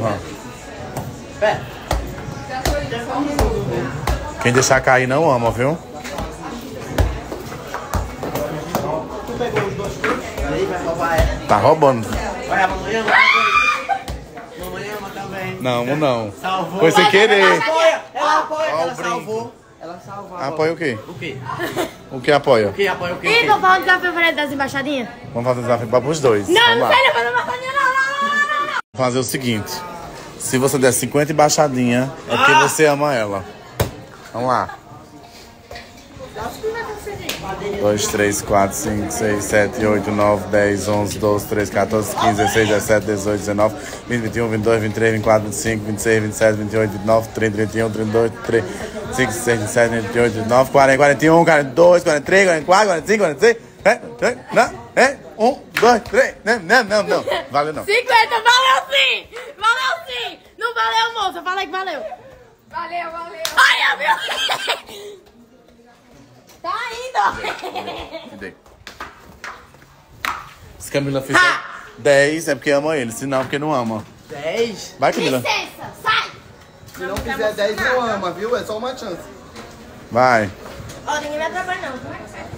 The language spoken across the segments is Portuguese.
Pera. Quem deixar cair não ama, viu? Tu pegou os dois frutos? Aí vai roubar ela. Tá roubando. Olha, a mamãe ama. Mamãe ama também. Não. Salvou. Foi sem querer. Ela apoia, Ó, o ela brinco. salvou. Ela salvou. Apoia o quê? O quê? O que apoia? O quê? Apoia o quê? E vamos falar do desafio Fred das embaixadinhas? Vamos fazer desafio para os dois. Não, Vamos não lá. sei não fazer embaixadinha, não. Vamos fazer o seguinte. Se você der 50 embaixadinha, é porque você ama ela. Vamos lá. 2, 3, 4, 5, 6, 7, 8, 9, 10, 11, 12, 13, 14, 15, 16, 17, 18, 19, 20, 21, 22, 23, 24, 25, 26, 27, 28, 29, 30, 31, 32, 33, 35, 36, 27, 28, 29, 40, 41, 42, 43, 44, 45, 46. Não. 1, 2, 3. Não. Valeu não. 50, valeu sim! Valeu sim! Não valeu, moça? Fala aí que valeu. Valeu. Ai, meu... Tá indo! Dei. Se Camila fizer 10, é porque ama ele. Se não, é porque não ama. 10? Vai, Camila. Licença, sai! Se não fizer 10, não ama, viu? É só uma chance. Vai. Ó, ninguém me atrapalha não. 1, 2,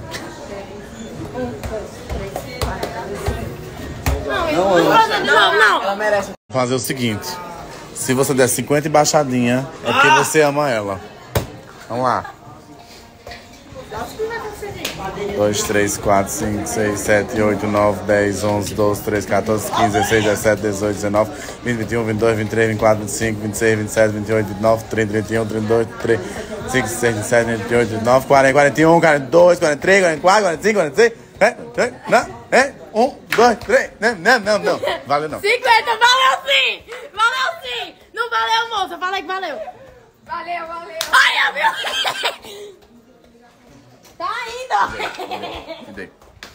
3, 4, 5. Não. Ela merece. Vou fazer o seguinte. Se você der 50 embaixadinha, é porque você ama ela. Vamos lá. 2, 3, 4, 5, 6, 7, 8, 9, 10, 11, 12, 13, 14, 15, 16, 17, 18, 19, 20, 21, 22, 23, 24, 25, 26, 27, 28, 29, 30, 31, 32, 33, 35, 36, 27, 28, 29, 40, 41, 42, 43, 44, 45, 46. Não. 1, 2, 3. Não. Valeu não. 50, valeu sim! Valeu sim! Não valeu, moça? Fala aí que valeu. Valeu. Ai, meu... Tá indo! Dei.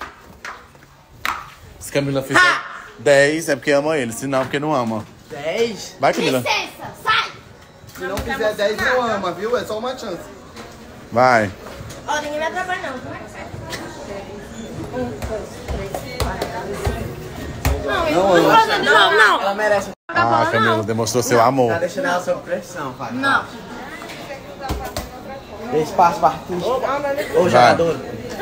Se Camila fizer 10, é porque ama ele. Se não, é porque não ama. 10? Vai, Camila. Licença, sai! Se não fizer 10, não ama, viu? É só uma chance. Vai. Ó, ninguém me atrapalha não. 1, 2, 3, 4, 5. Não. Ela merece. Ah, Camila demonstrou seu amor. Tá deixando ela sob pressão, pai. Não. Dê espaço para artista. Ô, jogador.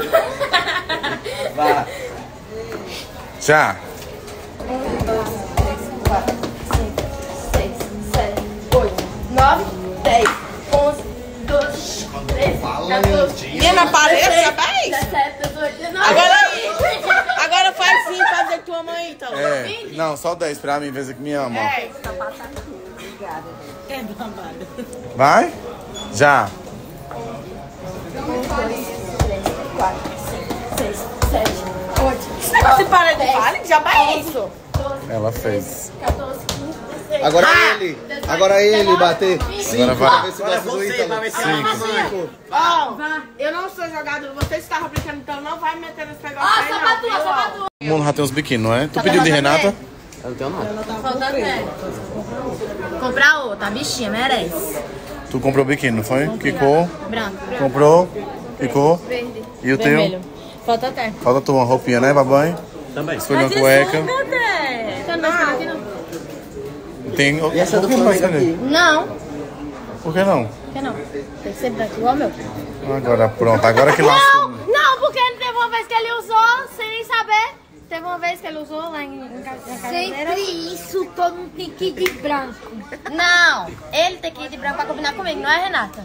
Vai. Já. 1, 2, 3, 4, 5, 6, 7, 8, 9, 10, 11, 12, 13, 14. E na parede, rapaz? 17, 18, 19. Agora faz sim, fazer tua mãe, então. Não, só 10 pra mim, ver que me ama. É babado. Vai? Já. 1, 2, 3, 4, 5, 6, 7, 8. Esse negócio de parede de vale, já vai isso. 12, Ela fez. 14, 15, 16. Agora ele bater. 5 vai. pra ver se Agora gosta do você, pra Ítalo. ver se ela ama 5. Ó, eu não sou jogador, você está aplicando, então não vai meter nesse negócio Ó, aí, só não. pra tu, viu, só ó? pra tu. O mundo já tem uns biquíni, não é? Tu pediu de Renata? Eu não tenho não. Falta até. Comprar outra, a bichinha merece. Tu comprou biquíni, não foi? Que cor? Branco. Comprou? Que cor? Verde. E o Vermelho. Falta até. teu? Falta tu uma roupinha, né, babai? Também. Escolheu uma cueca. Você não vai escolher aqui, não? Tem... E essa Por do que não vai Flamengo escolher? aqui? Não. Por que não? Por que não? Tem que ser branco igual o meu. Agora pronto, agora que lascou. Não, porque teve uma vez que ele usou sem nem saber. Teve uma vez que ele usou lá em casa. Sempre isso, todo mundo tem que ir de branco. Não, ele tem que ir de branco pra combinar comigo, não é, Renata?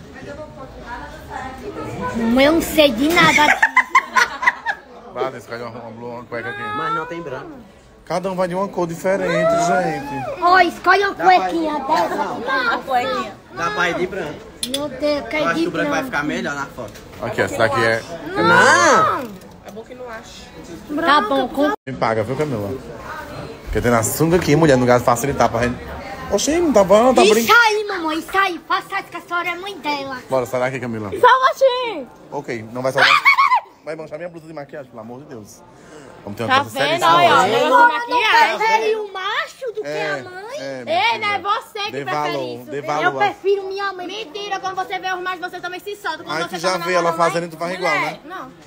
Eu não sei de nada. Vai, escolhe uma cueca aqui. Mas não tem branco. Cada um vai de uma cor diferente, gente. Ó, escolhe uma cuequinha dessa. A cuequinha. Dá pra ir de branco. Meu Deus, Eu quer acho que de o branco vai branco. ficar melhor na foto. Aqui, essa daqui é... Não! É bom que não acha. Tá bom, com... Me paga, viu, Camila? Porque tem na sunga aqui, mulher, no lugar de facilitar pra gente. Oxê, não tá bom, tá Isso brincando. aí, mamãe, isso aí. Faça isso que a senhora é mãe dela. Bora, sai daqui, Camila. Salvatinho! Ok, não vai salvar. Vai manchar minha blusa de maquiagem, pelo amor de Deus. Vamos ter uma Tá coisa séria vendo? Olha, ó, negócio de maquiagem. Prefere o macho do que a mãe? Ei, não é você que Dê prefere valor, isso. dê Eu valor. Prefiro minha mãe. Mentira, quando você vê os machos, você também se solta. Quando Aí você tu já tá vê ela namorando fazendo e tu faz igual, né? Não.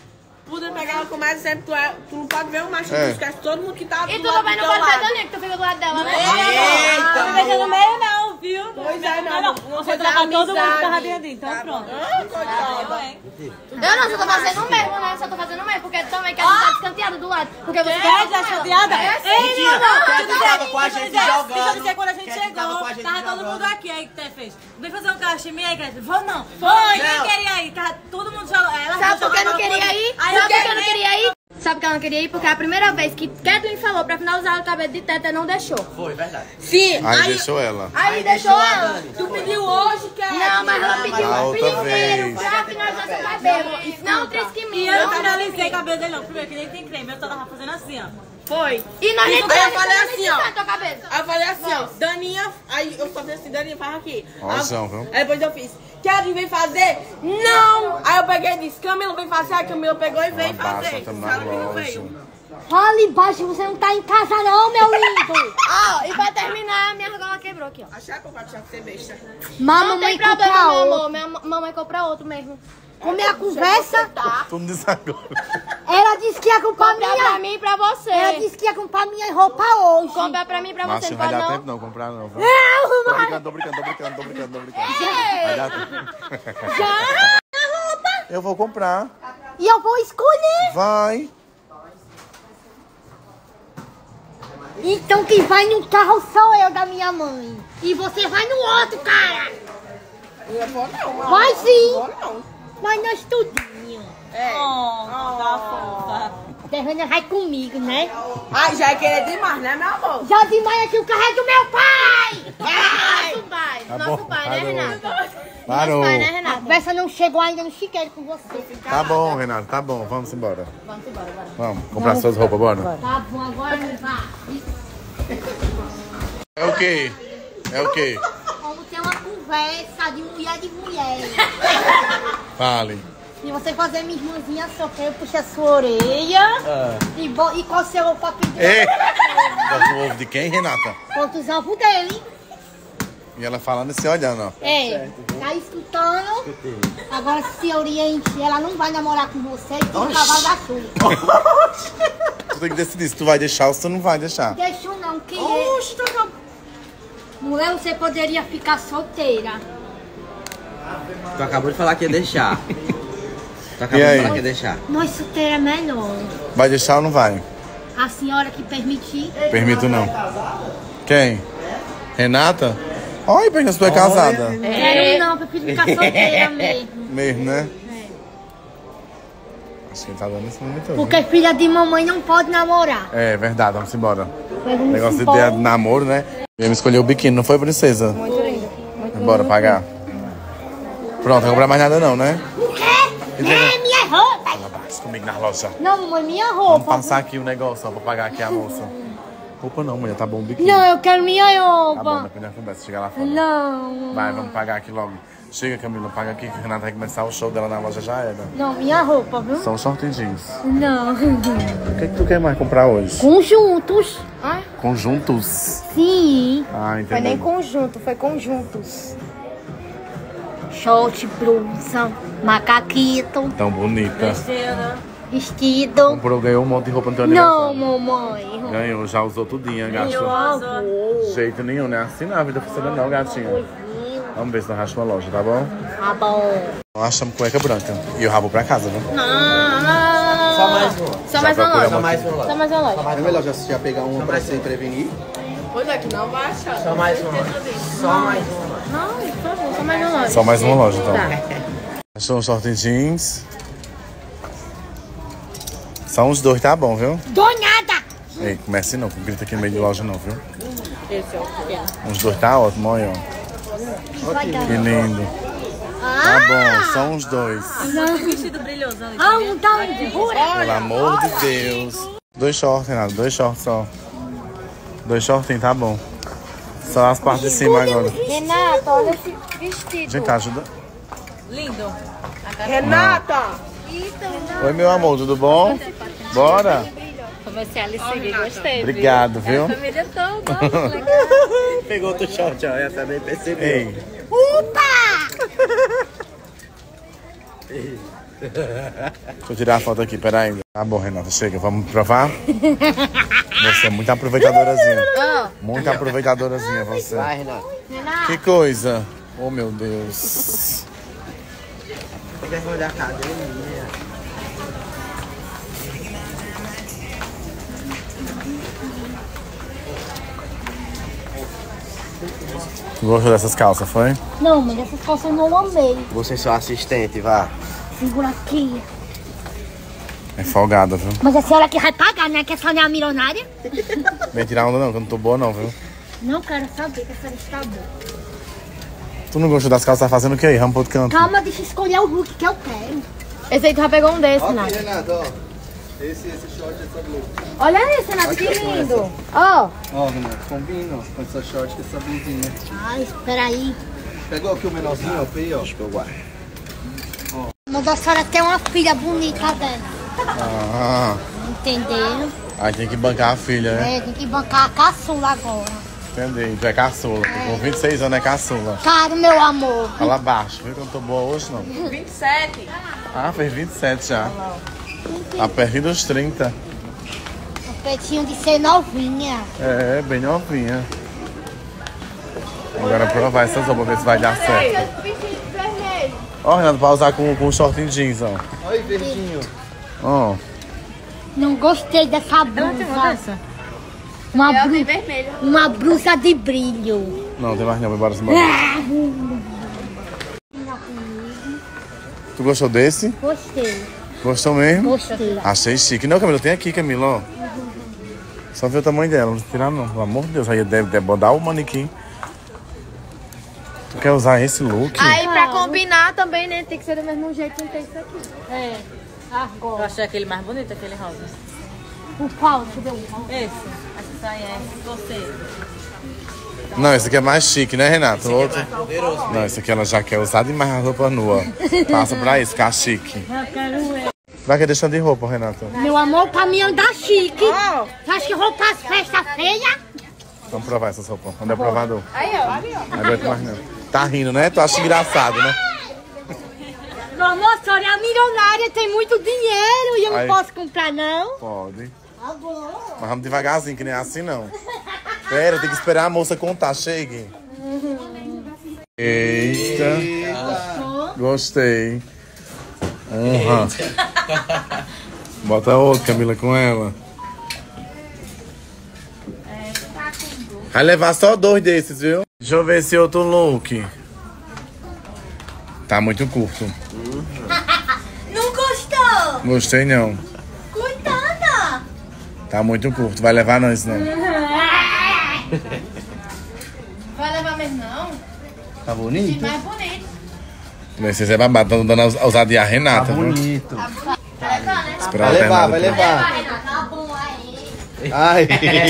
Podia pegar ela com mais exemplo, tu não pode ver o macho, tu esquece todo mundo que tá E do tu lado também do não teu pode ver lado. Daninha, que tu fica do lado dela, né? Eita, Não beija no meio não, viu? Pois é, não. Você troca todo mundo que tava dentro, então pronto. Eu não, só tô fazendo o mesmo, né? Só tô fazendo o mesmo, porque também quero ficar descanteado do lado. Porque você É, já chateada? Mentira, Tete tava com a gente Deixa eu jogando. dizer, quando a gente Tete chegou, tava com a gente tava todo jogando. mundo aqui, aí que Té fez. Vem fazer um cachimbo aí, Kézia. Vou não. Foi. Quem queria ir? Tava todo mundo jogando. Sabe por que eu não queria ir? Sabe por que eu não queria ir? Sabe por que eu não queria ir? Porque a primeira vez que Kathleen falou pra finalizar o cabelo de Tete, não deixou. Foi, verdade. Sim, Aí deixou ela. Aí deixou ela. tu pediu hoje, que Não, mas ela pediu A outra primeiro vez. pra finalizar seu cabelo. Não, três que E mim. eu não finalizei o cabelo dele não. Primeiro, que nem tem creme. Eu só tava fazendo assim, ó. Foi. E nós nem Aí eu falei assim, ó. tua cabeça. Aí eu falei assim, ó, Daninha, aí eu só fiz assim, Daninha, faz aqui. Ótimo, viu? Aí depois eu fiz, Kathleen vem fazer? Não! Aí eu peguei e disse, Camila vem fazer, aí Camila pegou e veio Abaixa, fazer. estamos Sabe na que não loja. veio? Fala embaixo, você não tá em casa não, meu lindo. Ó, e pra terminar, minha argola quebrou aqui, ó. Achei que eu vou achar que você besta. Não tem Mamãe problema, compra meu outro. amor. Minha mamãe compra outro mesmo. Com minha conversa, Tu me disse agora. ela disse que ia comprar Comprar pra minha. mim e pra você. Ela disse que ia comprar minha roupa hoje. Comprar pra mim e pra Mas você, não não vai pode dar não? tempo não comprar não, viu? Não, Tô mãe. brincando, tô brincando, tô brincando, tô brincando, tô brincando. Vai dar tempo. Já. Eu vou comprar. E eu vou escolher. Vai. Então quem vai no carro sou eu da minha mãe. E você vai no outro, cara. Eu vou não, Vai sim. vou não. Vai nós tudinho. Tá fofa. Terrana vai comigo, né? Ai, já é querer demais, né, meu amor? Já demais aqui o carro é do meu pai. Nosso pai. Tá Nosso bom, pai, né, parou. Renata? Parou. Nosso pai, né, A Renata? peça não chegou ainda no chiqueiro com você. Tá bom, Renato, tá bom. Vamos embora. Vamos embora, bora. Vamos comprar suas roupas, bora. Tá bom, agora me vá. É o quê? É o quê? Vamos ter uma conversa de mulher. Fale. Se você fazer minha irmãzinha sofrer, eu puxo a sua orelha. E qual o seu papel dele? Ei! Gosta do ovo de quem, Renata? Conta os ovos dele. E ela falando e se olhando, ó. É, tá escutando? Agora se oriente, ela não vai namorar com você e tem o cavalo da chuva. Tu tem que decidir se tu vai deixar ou se tu não vai deixar. Deixa eu não, que é. Mulher, você poderia ficar solteira. Tu acabou de falar que ia deixar. Tu acabou E aí? de falar que ia deixar. Nós solteira é melhor. Vai deixar ou não vai? A senhora que permitir. Permito não. Quem? Renata? Olha, pergunta se tu é casada. Quero não, prefiro ficar solteira mesmo. Mesmo, né? Acho que ele tá dando esse momento. Porque filha de mamãe não pode namorar. É verdade, vamos embora. Vamos Negócio de embora. ideia de namoro, né? Eu me escolhi o biquíni, não foi, princesa? Muito lindo. Bora pagar. Pronto, não comprar mais nada não, né? O quê? É minha roupa. Fala mais comigo na loja. Não, mamãe, minha Vamos roupa. passar aqui o negócio, ó, pra pagar aqui a moça. Roupa não, mulher, tá bom o biquíni. Não, eu quero minha Tá bom, roupa. depois nós conversa, chega lá fora. Não. Vai, vamos pagar aqui logo. Chega, Camila, paga aqui que a Renata vai começar o show dela na loja, já era. Não, minha roupa, viu? São short e jeans. Não. O que tu quer mais comprar hoje? Conjuntos. Conjuntos. Sim. Ah, Foi nem entendi. conjunto, foi conjuntos. Short, blusa, macaquito, Tão bonita. vestido. Comprou, ganhou um monte de roupa no teu Não, aniversário. mamãe. Ganhou, já usou tudinho, gastou. Jeito nenhum, né? Assim não, a vida funciona não, gatinha. Vamos ver se nós achamos uma loja, tá bom? Tá bom. Nós achamos cueca branca. E o rabo pra casa, viu? Só mais uma. Só mais uma loja. Só mais uma. Só mais uma loja. É melhor já pegar uma pra se prevenir. Pois é, que não vai achar. Só mais uma. Só mais uma. Não, por favor, só mais uma loja. Só mais uma loja, então. Tá. Achou um short e jeans. Só uns dois, tá bom, viu? Dou nada. Ei, comece não, grita aqui no meio de loja não, viu? Esse é o pequeno. Uns dois tá ótimo, olha, ó. Vai dar. Que lindo. Tá bom, só uns dois. Vestido brilhoso ali. Ah, um tá onde? Pelo amor de Deus. Dois shorts, Renato, dois shorts só. Dois shortinhos, tá bom. Só as partes de cima agora. Renata, olha esse vestido. Gente, ajuda. Lindo. Renata! Oi, meu amor, tudo bom? Bora. Comecei a lhe seguir, gostei. Obrigado, viu? Família toda. Pegou outro short, ó. Essa nem percebeu. Ei, Opa! Deixa eu tirar a foto aqui, peraí. Tá bom, Renata, chega, vamos provar? Você é muito aproveitadorazinha. Muito aproveitadorazinha você. Vai, Renata. Que coisa. Oh, meu Deus. Tem que olhar a academia. Tu gostou dessas calças, foi? Não, mas essas calças eu não amei. Você é seu assistente, vá. Segura aqui. É folgada, viu? Mas a senhora que vai pagar, né? Que a senhora é a milionária. Vem tirar onda não, que eu não tô boa não, viu? Não quero saber que a senhora está boa. Tu não gostou das calças, tá fazendo o que aí? Rampo de canto. Calma, deixa eu escolher o look que eu quero. Esse aí tu já pegou um desse, Ó Nath. aqui, Renato, ó. Esse short, essa blusa. Olha esse, Nath, que lindo. Ó. Ó, Renato, combina, ó, com essa short, com essa blusinha. Ai, espera aí. Pegou aqui o menorzinho, ó, feio, ó. Acho que eu guardo. Mas a senhora tem uma filha bonita dela. Ah, Entendeu? aí tem que bancar a filha, né? É, tem que bancar a caçula agora. Entendi, tu é caçula. Com 26 anos é caçula. Claro, meu amor. Fala baixo, viu que eu não tô boa hoje não. 27. Ah, fez 27 já. Tá perto dos 30. O peitinho de ser novinha. É, bem novinha. Agora provar essas roupas, ver se vai dar certo. Ó, Renato, pra usar com shortinho jeans, ó. Olha aí, verdinho. Ó. Não gostei dessa blusa. Uma blusa de brilho. Não, tem mais não, vai embora, embora. Tu gostou desse? Gostei, Gostou mesmo? gostei. Achei chique. Não, Camila, tem aqui, Camila, ó. Só ver o tamanho dela, não tirar não. Pelo amor de Deus, aí deve botar o manequim. Tu quer usar esse look? Aí pra combinar também, né? Tem que ser do mesmo jeito que tem isso aqui. É, Eu agora. achei aquele mais bonito, aquele rosa. O pau, deixa eu ver o pau. Esse. Acho que isso aí é você. Não, esse aqui é mais chique, né, Renato? O outro... Não, esse aqui ela já quer usar demais a roupa nua. Passa pra isso, ficar chique. Vai que deixando de roupa, Renato. Meu amor, pra mim andar chique. Você acha que eu vou pra festa feia? Vamos provar essas roupas. Onde é o provador? Aí, ó. Ali, ó. Não aguento mais não. Tá rindo, né? Tu acha engraçado, né? Meu amor, a senhora é milionária, tem muito dinheiro e eu Aí. não posso comprar, não. Pode. Tá bom. Mas vamos devagarzinho, que nem é assim não. Pera, tem que esperar a moça contar. Chegue. Eita. Gostei. Honra. Bota outro, Camila, com ela. Vai levar só 2 desses, viu? Deixa eu ver esse outro look. Tá muito curto. Não gostou? Gostei não. Coitada. Tá muito curto. Vai levar não isso não. Vai levar mesmo, não? Tá bonito? Mais bonito. Vocês é babado. Estão dando a ousadia a Tá Renata, viu? bonito. Vai levar, né? Esperar Vai a levar, Renata vai pra- levar. Tá bom, aí. Ai.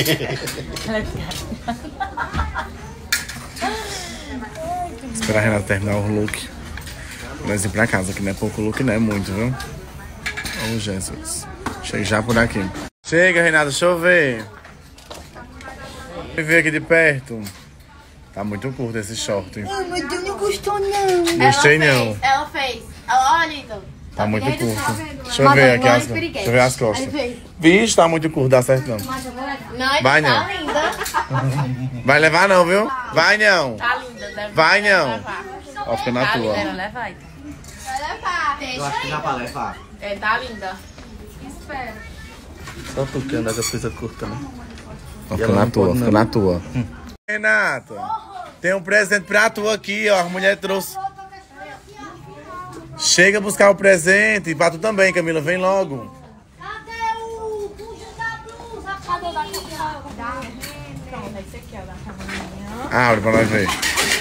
Esperar a Renata terminar o look. Nós ir pra casa, que não é pouco look, não é muito, viu? Ô, Jesus. Chega já por aqui. Chega, Renata, deixa eu ver. Deixa eu ver aqui de perto. Tá muito curto esse short. Ai, meu Deus, não gostou, não. Gostei não. Ela fez. Olha, então. Tá muito curto. Deixa eu ver aqui as costas. Deixa eu ver as costas. Vixe, tá muito curto, dá certo não. Não, Vai, tá não. linda. Vai levar não, viu? Vai não. Tá linda, deve Vai não. levar. Ó, fica na Tá linda, tua. ela leva aí. Vai levar. Eu acho que dá pra levar. É, tá linda. Espera. Só tu que anda com as coisas curtas, né? Ó, fica na tua, fica na tua. Renata, tem um presente pra tu aqui, ó. A mulher trouxe. Chega buscar o presente. E pra tu também, Camila. Vem logo. Cadê o bucho da blusa? Cadê da Pronto, esse aqui, ó, da camarinha. Abre pra nós ver.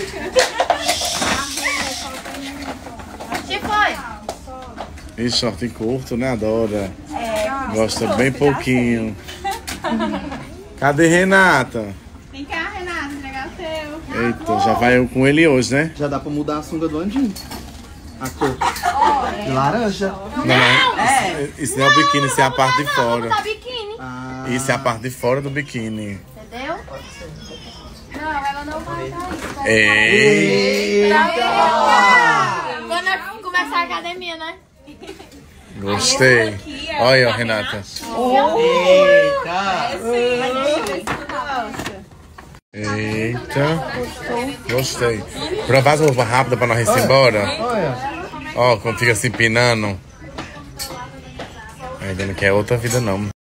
Que foi? Esse short curto, né? Adora. Gosta bem pouquinho. Cadê Renata? Vem cá, Renata, entregar o teu. Eita, já vai eu com ele hoje, né? Já dá pra mudar a sunga do Andinho. A cor. De laranja. Não. Isso não é o biquíni, isso é a parte de fora. Tá biquíni. Ah, Isso é a parte de fora do biquíni. Entendeu? Não, ela não vai dar isso. Ei. Quando eu começar a academia, né? Gostei. Olha, Renata. Eita. Gostei. Bruno, faz roupa rápida pra nós ir embora. Ó, como fica se empinando. Ainda não quer outra vida, não.